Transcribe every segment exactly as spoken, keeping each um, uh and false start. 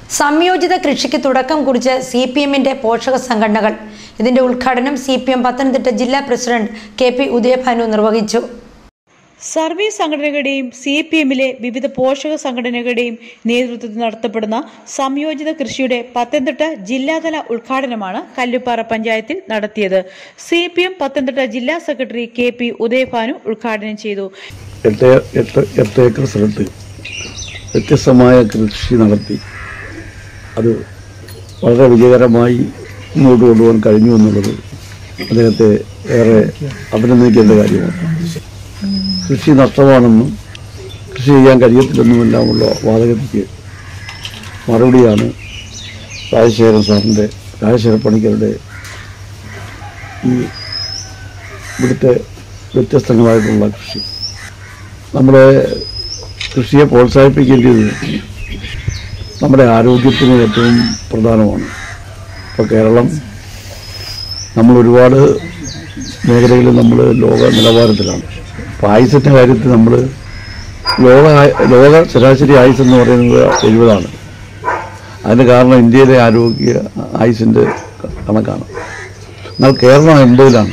സംയോജിത കൃഷിക്ക് തുടക്കം കുറിച്ച് സി പി എമ്മിന്റെ പോഷക സംഘടനകൾ. ഇതിന്റെ ഉദ്ഘാടനം സി പി എം പത്തനംതിട്ട ജില്ലാ പ്രസിഡന്റ് കെ പി ഉദയഭാനു നിർവഹിച്ചു. സർവീസ് സംഘടനകളുടെയും സി പി എമ്മിലെ വിവിധ പോഷക സംഘടനകളുടെയും നേതൃത്വത്തിൽ നടത്തപ്പെടുന്ന സംയോജിത കൃഷിയുടെ പത്തനംതിട്ട ജില്ലാതല ഉദ്ഘാടനമാണ് കല്ലുപ്പാറ പഞ്ചായത്തിൽ നടത്തിയത്. സി പി എം പത്തനംതിട്ട ജില്ലാ സെക്രട്ടറി കെ പി ഉദയഭാനു ഉദ്ഘാടനം ചെയ്തു. എട്ട് എട്ട് എട്ട് ഏക്കർ സ്ഥലത്ത് വ്യത്യസ്തമായ കൃഷി നടത്തി അത് വളരെ വിജയകരമായി മുന്നോട്ട് കൊണ്ടുപോകാൻ കഴിഞ്ഞു എന്നുള്ളത് അദ്ദേഹത്തെ ഏറെ അഭിനന്ദിക്കേണ്ട കാര്യമാണ്. കൃഷി നഷ്ടമാണെന്നും കൃഷി ചെയ്യാൻ കഴിയത്തില്ലെന്നുമെല്ലാമുള്ള വാദഗതിക്ക് മറുപടിയാണ് രാജശേഖരൻ സാറിൻ്റെ രാജശേഖര പണിക്കരുടെ ഈ ഇവിടുത്തെ വ്യത്യസ്തങ്ങളായിട്ടുള്ള കൃഷി. നമ്മുടെ കൃഷിയെ പ്രോത്സാഹിപ്പിക്കേണ്ടത് നമ്മുടെ ആരോഗ്യത്തിന് ഏറ്റവും പ്രധാനമാണ്. ഇപ്പോൾ കേരളം നമ്മൾ ഒരുപാട് മേഖലകളിൽ നമ്മൾ ലോക നിലവാരത്തിലാണ്. ഇപ്പോൾ ആയുസിൻ്റെ കാര്യത്തിൽ നമ്മൾ ലോക ലോക ശരാശരി ആയുസ് എന്ന് പറയുന്നത് എഴുപതാണ്. അതിന് കാരണം ഇന്ത്യയിലെ ആരോഗ്യ ആയുസിൻ്റെ കണക്കാണ്. എന്നാൽ കേരളം എൺപതിലാണ്.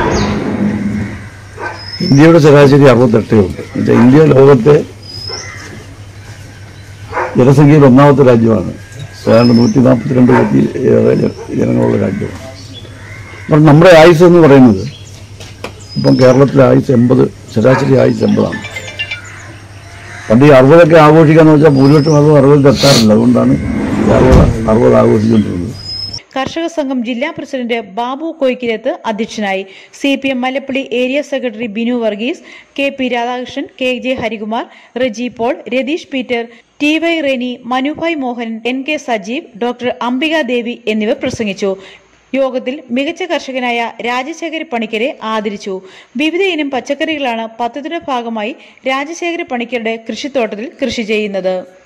ഇന്ത്യയുടെ ശരാശരി അറുപത്തെട്ടേ ഉണ്ട്. എന്നുവെച്ചാൽ ഇന്ത്യ ലോകത്തെ ജനസംഖ്യയിൽ ഒന്നാമത്തെ രാജ്യമാണ്. ഏതാണ്ട് നൂറ്റി നാൽപ്പത്തിരണ്ട് കോടി ജനങ്ങളുള്ള രാജ്യമാണ്. അപ്പം നമ്മുടെ ആയുസ് എന്ന് പറയുന്നത് ഇപ്പം കേരളത്തിലെ ആയുസ് എൺപത്, ശരാശരി ആയുസ് എൺപതാണ്. പണ്ട് ഈ അറുപതൊക്കെ ആഘോഷിക്കാന്ന് വെച്ചാൽ ഭൂരിപക്ഷം അത് അറുപതിൽ എത്താറില്ല. അതുകൊണ്ടാണ് അറുപത് അറുപത് ആഘോഷിച്ചുകൊണ്ടിരുന്നത്. കർഷക സംഘം ജില്ലാ പ്രസിഡന്റ് ബാബു കോയിക്കിരത്ത് അധ്യക്ഷനായി. C P M Mallappally area secretary Binu Varghese, K P Radhakrishnan, K J Harikumar, Reji Paul, Ratheesh Peter, T Y Reni, Manubhai Mohan, N K Sajeev, doctor Ambika Devi എന്നിവർ പ്രസംഗിച്ചു. യോഗത്തിൽ മികച്ച കർഷകനായ രാജശേഖര പണിക്കരെ ആദരിച്ചു. വിവിധ ഇനം പച്ചക്കറികളാണ് പദ്ധതിയുടെ ഭാഗമായി രാജശേഖര പണിക്കരുടെ കൃഷിത്തോട്ടത്തിൽ കൃഷി ചെയ്യുന്നത്.